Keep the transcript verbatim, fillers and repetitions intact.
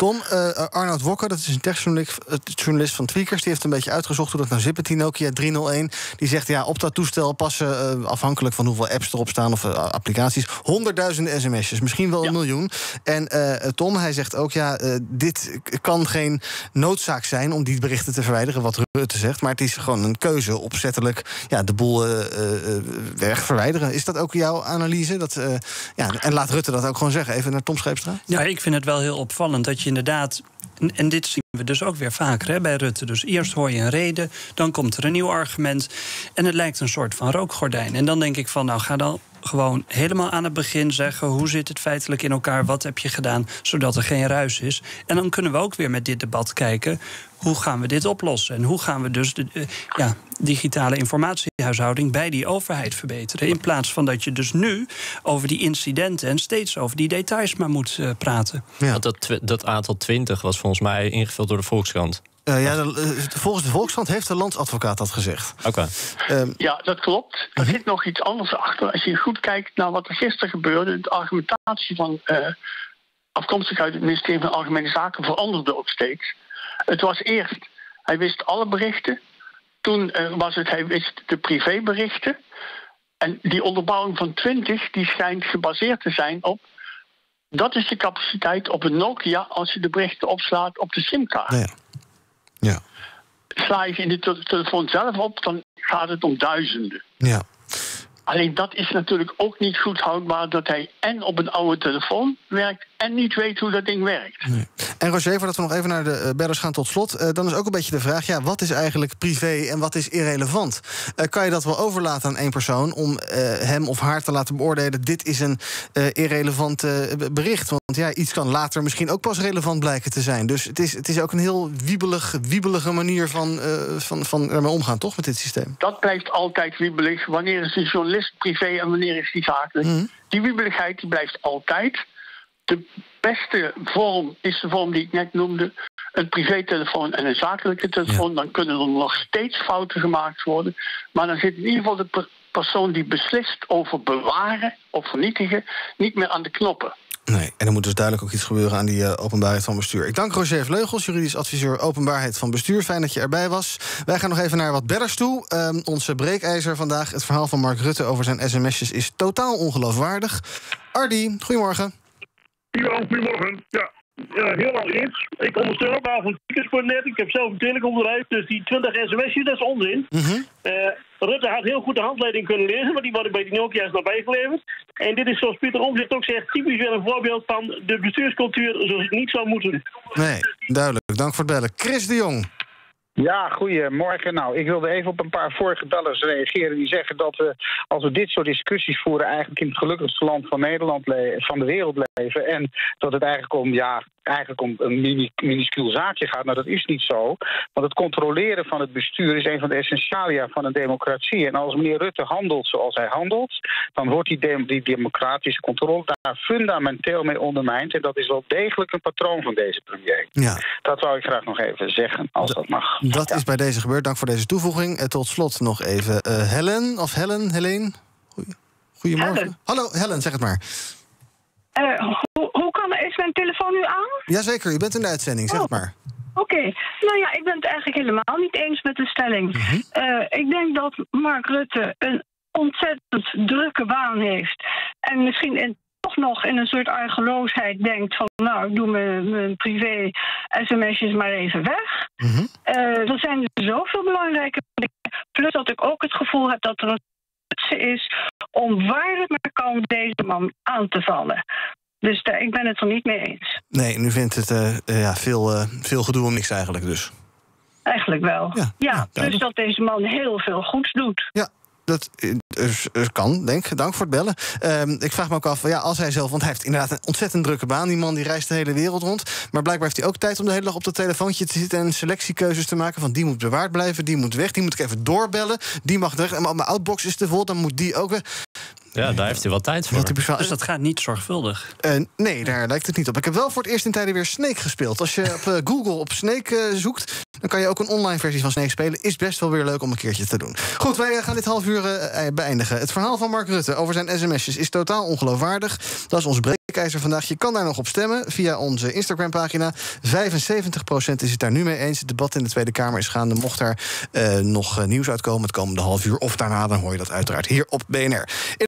Tom, uh, Arnoud Wokker, dat is een techjournalist van Tweakers, die heeft een beetje uitgezocht hoe dat nou zit met die Nokia driehonderdéén. Die zegt, ja, op dat toestel passen, uh, afhankelijk van hoeveel apps erop staan of uh, applicaties, honderdduizenden sms'jes, misschien wel een ja. miljoen. En uh, Tom, hij zegt ook, ja, uh, dit kan geen noodzaak zijn om die berichten te verwijderen, wat Rutte zegt, maar het is gewoon een keuze, opzettelijk ja, de boel uh, uh, weg verwijderen. Is dat ook jouw analyse? Dat, uh, ja, en laat Rutte dat ook gewoon zeggen. Even naar Tom Scheepstra. Ja, ik vind het wel heel opvallend dat je inderdaad, en dit zien we dus ook weer vaker hè, bij Rutte. Dus eerst hoor je een reden, dan komt er een nieuw argument. En het lijkt een soort van rookgordijn. En dan denk ik van, nou, ga dan gewoon helemaal aan het begin zeggen, hoe zit het feitelijk in elkaar, wat heb je gedaan, zodat er geen ruis is. En dan kunnen we ook weer met dit debat kijken, hoe gaan we dit oplossen? En hoe gaan we dus de uh, ja, digitale informatiehuishouding bij die overheid verbeteren? In plaats van dat je dus nu over die incidenten en steeds over die details maar moet uh, praten. Ja. Dat, dat aantal twintig was volgens mij ingevuld door de Volkskrant. Uh, ja, de, uh, volgens de Volkskrant heeft de landsadvocaat dat gezegd. Oké. Okay. Um, ja, dat klopt. Er zit nog iets anders achter. Als je goed kijkt naar wat er gisteren gebeurde, de argumentatie van uh, afkomstig uit het ministerie van Algemene Zaken veranderde ook steeds. Het was eerst, hij wist alle berichten. Toen uh, was het, hij wist de privéberichten. En die onderbouwing van twintig, die schijnt gebaseerd te zijn op, dat is de capaciteit op een Nokia als je de berichten opslaat op de simkaart. Ja. Ja. Sla je in de te- telefoon zelf op, dan gaat het om duizenden. Ja. Alleen dat is natuurlijk ook niet goed houdbaar, dat hij en op een oude telefoon werkt en niet weet hoe dat ding werkt. Nee. En Roger, voordat we nog even naar de uh, bellers gaan tot slot, uh, dan is ook een beetje de vraag, ja, wat is eigenlijk privé en wat is irrelevant? Uh, kan je dat wel overlaten aan één persoon om uh, hem of haar te laten beoordelen, dit is een uh, irrelevant uh, bericht? Want ja, iets kan later misschien ook pas relevant blijken te zijn. Dus het is, het is ook een heel wiebelig, wiebelige manier van, uh, van, van ermee omgaan, toch, met dit systeem? Dat blijft altijd wiebelig. Wanneer is een journalist privé en wanneer is die zakelijk? Mm-hmm. Die wiebeligheid die blijft altijd. De beste vorm is de vorm die ik net noemde. Een privételefoon en een zakelijke telefoon. Ja. Dan kunnen er nog steeds fouten gemaakt worden. Maar dan zit in ieder geval de per- persoon die beslist over bewaren of vernietigen niet meer aan de knoppen. Nee, en er moet dus duidelijk ook iets gebeuren aan die uh, openbaarheid van bestuur. Ik dank Roger Vleugels, juridisch adviseur openbaarheid van bestuur. Fijn dat je erbij was. Wij gaan nog even naar wat bellers toe. Um, onze breekijzer vandaag, het verhaal van Mark Rutte over zijn sms'jes is totaal ongeloofwaardig. Ardi, goedemorgen. Ja, goedemorgen. Ja, ja helemaal eens. Ik ondersteun ook al van Tweakers punt net. Ik heb zelf een telecombedrijf, dus die twintig sms'jes, dat is onzin. Mm-hmm. Uh, Rutte had heel goed de handleiding kunnen lezen, maar die worden bij die Nokia's nog bijgeleverd. En dit is, zoals Pieter Omtzigt ook zegt, typisch weer een voorbeeld van de bestuurscultuur zoals het niet zou moeten. Nee, duidelijk. Dank voor het bellen. Chris de Jong. Ja, goedemorgen. Nou, ik wilde even op een paar vorige bellers reageren die zeggen dat we, als we dit soort discussies voeren, eigenlijk in het gelukkigste land van Nederland le- van de wereld leven. En dat het eigenlijk om, ja, eigenlijk om een mini, minuscuul zaakje gaat. Nou, dat is niet zo. Want het controleren van het bestuur is een van de essentialia van een democratie. En als meneer Rutte handelt zoals hij handelt, dan wordt die, de- die democratische controle daar fundamenteel mee ondermijnd. En dat is wel degelijk een patroon van deze premier. Ja. Dat wou ik graag nog even zeggen, als dat mag. Dat ja. is bij deze gebeurd. Dank voor deze toevoeging. En tot slot nog even uh, Helen, of Helen, Helene. Goeie, goedemorgen. Helen. Hallo, Helen, zeg het maar. Uh, hoe, hoe kan er, is mijn telefoon nu aan? Jazeker, u bent in de uitzending, zeg oh. het maar. Oké, okay. Nou ja, ik ben het eigenlijk helemaal niet eens met de stelling. Mm-hmm. Uh, ik denk dat Mark Rutte een ontzettend drukke baan heeft. En misschien in, toch nog in een soort argeloosheid denkt van, nou, ik doe mijn, mijn privé sms'jes maar even weg. Mm-hmm. Uh, er zijn zoveel belangrijke dingen. Plus dat ik ook het gevoel heb dat er een is om waar het maar kan deze man aan te vallen. Dus uh, ik ben het er niet mee eens. Nee, nu vindt het uh, uh, ja, veel, uh, veel gedoe om niks eigenlijk dus. Eigenlijk wel. Ja, ja, ja plus dat deze man heel veel goeds doet. Ja. Dat uh, kan, denk. Dank voor het bellen. Uh, ik vraag me ook af, ja, als hij zelf, want hij heeft inderdaad een ontzettend drukke baan. Die man die reist de hele wereld rond. Maar blijkbaar heeft hij ook tijd om de hele dag op dat telefoontje te zitten en selectiekeuzes te maken. Van die moet bewaard blijven, die moet weg, die moet ik even doorbellen. Die mag weg. En mijn outbox is te vol, dan moet die ook weg. Ja, daar heeft hij wel tijd voor. Dus dat gaat niet zorgvuldig? Uh, nee, daar lijkt het niet op. Ik heb wel voor het eerst in tijden weer Snake gespeeld. Als je op uh, Google op Snake uh, zoekt, dan kan je ook een online versie van Snake spelen. Is best wel weer leuk om een keertje te doen. Goed, wij uh, gaan dit half uur uh, beëindigen. Het verhaal van Mark Rutte over zijn sms'jes is totaal ongeloofwaardig. Dat is ons breek. breekijzer vandaag. Je kan daar nog op stemmen via onze Instagram-pagina. vijfenzeventig procent is het daar nu mee eens. Het debat in de Tweede Kamer is gaande. Mocht daar uh, nog uh, nieuws uitkomen het komende half uur of daarna, dan hoor je dat uiteraard hier op B N R.